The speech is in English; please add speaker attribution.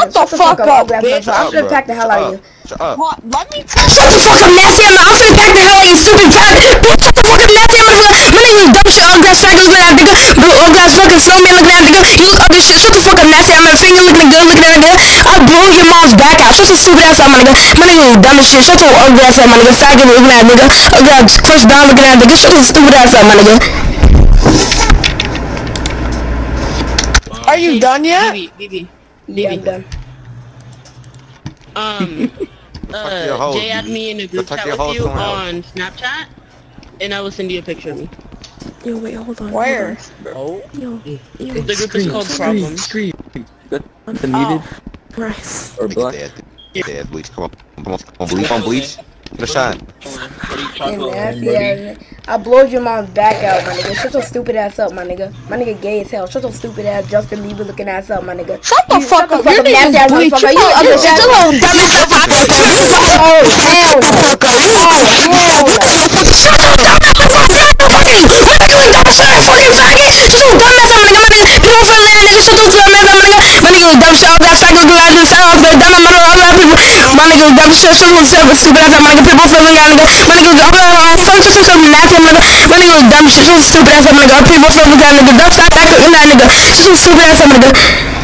Speaker 1: Shut the fuck up, bitch.
Speaker 2: I'm gonna pack the hell out of you.
Speaker 1: Shut up. Let me tell
Speaker 2: Shut the fuck up, nasty. I'm finna pack the hell out of you, stupid cat. Bitch, shut the fuck up, nasty. My nigga was dumb shit, ugly ass faggot looking at nigga. Ugly ass fucking snowman looking at nigga. You look ugly shit. Shut the fuck up, nasty. I'm a finger looking good looking at nigga. I'll blow your mom's back out. Shut the stupid ass out, my nigga. My nigga was dumb as shit. Shut your ugly ass out, my nigga. Faggot looking at nigga. Ugly ass Chris Brown looking at nigga. Shut the stupid ass out, my nigga.
Speaker 1: Are you done yet?
Speaker 3: BB.
Speaker 2: Yeah, I'm done.
Speaker 3: Jay added me in a group chat with you on Snapchat, and I will send you a picture of me.
Speaker 4: Yo, wait, hold on.
Speaker 1: Where?
Speaker 3: Oh.
Speaker 4: Yo.
Speaker 3: The group is called Problem.
Speaker 5: Scream. The needed
Speaker 4: Rice.
Speaker 5: or black.
Speaker 6: Yeah, bleach. Come on, bleach. Come on, bleach. Get a shot.
Speaker 2: Yeah, I blow your mom's back out, my nigga. Shut your stupid ass up, my nigga. My nigga gay as hell. Shut your stupid ass Justin Bieber looking ass up, my nigga.
Speaker 1: Shut the fuck up. Your
Speaker 2: nasty
Speaker 1: name
Speaker 2: ass
Speaker 1: is Bleach.
Speaker 2: motherfucker. You ugly
Speaker 1: Shut
Speaker 2: ass.
Speaker 1: your little dumb ass up.
Speaker 2: Oh, hell no. Oh, hell no. Shut your dumb ass up, my nigga. What are you dumb shit, fucking faggot? Shut your dumb ass up, my nigga. People from there, nigga. Shut your dumb ass up, my nigga. My nigga was dumb shit. I got faggot looking at this. I was dumb. My nigga was dumb shit. Shut your stupid ass up, my nigga. People from there, nigga. My nigga was dumb. Fuck you, some nasty, my nigga. My nigga was dumb shit. Shut your stupid ass up, my nigga. People from there, nigga. Dumb shit. That nigga. Shut your stupid ass up, my nigga.